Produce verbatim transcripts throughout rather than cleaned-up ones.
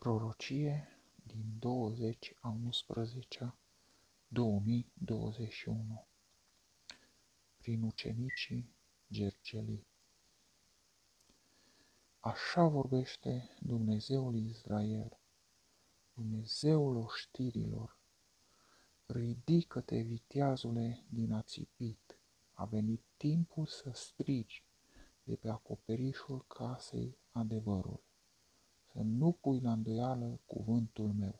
Prorocie din douăzeci a unsprezecea două mii douăzeci și unu prin ucenicii Gergelii. Așa vorbește Dumnezeul Israel, Dumnezeul oștirilor. Ridică-te, viteazule, din ațipit, a venit timpul să strigi de pe acoperișul casei adevărul, să nu pui la îndoială cuvântul meu.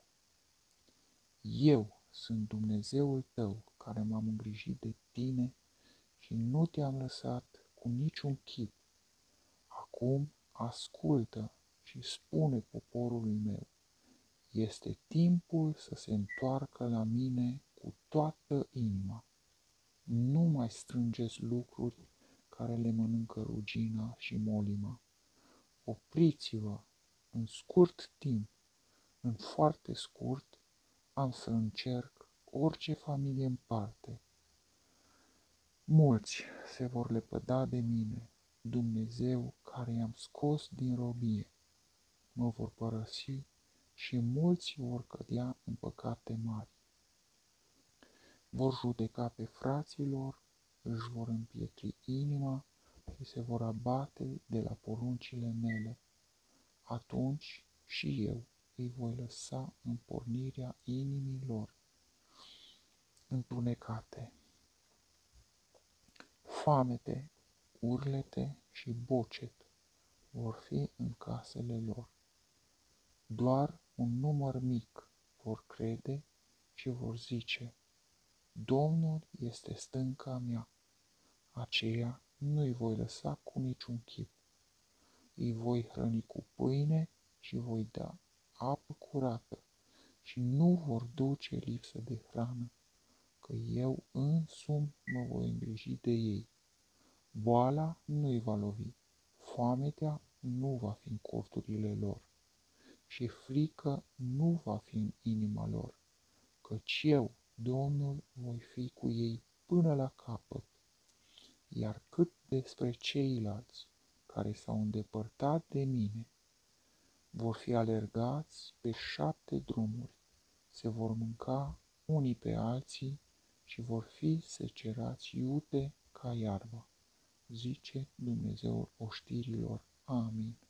Eu sunt Dumnezeul tău, care m-am îngrijit de tine și nu te-am lăsat cu niciun chip. Acum ascultă și spune poporului meu, este timpul să se întoarcă la mine cu toată inima. Nu mai strângeți lucruri care le mănâncă rugina și molima. Opriți-vă în scurt timp, în foarte scurt, am să încerc orice familie în parte. Mulți se vor lepăda de mine, Dumnezeu care i-am scos din robie. Mă vor părăsi și mulți vor cădea în păcate mari. Vor judeca pe frații lor, își vor împietri inima și se vor abate de la poruncile mele. Atunci și eu îi voi lăsa în pornirea inimii lor întunecate. Foamete, urlete și bocet vor fi în casele lor. Doar un număr mic vor crede și vor zice, Domnul este stânca mea, aceea nu-i voi lăsa cu niciun chip. Îi voi hrăni cu pâine și voi da apă curată și nu vor duce lipsă de hrană, că eu însumi mă voi îngriji de ei. Boala nu-i va lovi, foametea nu va fi în corturile lor și frică nu va fi în inima lor, căci eu, Domnul, voi fi cu ei până la capăt. Iar cât despre ceilalți care s-au îndepărtat de mine, vor fi alergați pe șapte drumuri, se vor mânca unii pe alții și vor fi secerați iute ca iarba, zice Dumnezeul oștirilor. Amin.